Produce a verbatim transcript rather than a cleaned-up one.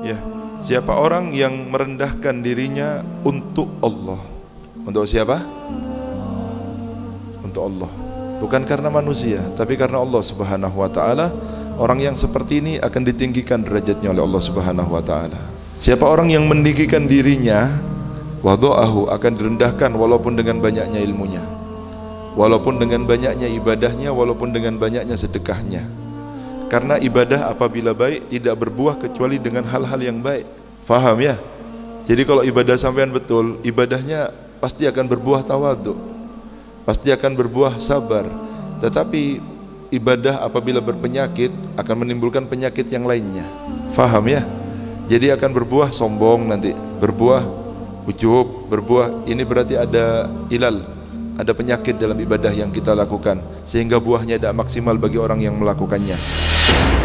Ya, siapa orang yang merendahkan dirinya untuk Allah. Untuk siapa? Untuk Allah. Bukan karena manusia, tapi karena Allah Subhanahu wa taala. Orang yang seperti ini akan ditinggikan derajatnya oleh Allah Subhanahu wa taala. Siapa orang yang meninggikan dirinya, wada'ahu, akan direndahkan walaupun dengan banyaknya ilmunya, walaupun dengan banyaknya ibadahnya, walaupun dengan banyaknya sedekahnya. Karena ibadah apabila baik tidak berbuah kecuali dengan hal-hal yang baik. Faham ya? Jadi kalau ibadah sampean betul, ibadahnya pasti akan berbuah tawadhu, pasti akan berbuah sabar. Tetapi ibadah apabila berpenyakit akan menimbulkan penyakit yang lainnya. Faham ya? Jadi akan berbuah sombong nanti, berbuah ujub, berbuah, ini berarti ada ilal, ada penyakit dalam ibadah yang kita lakukan, sehingga buahnya tidak maksimal bagi orang yang melakukannya.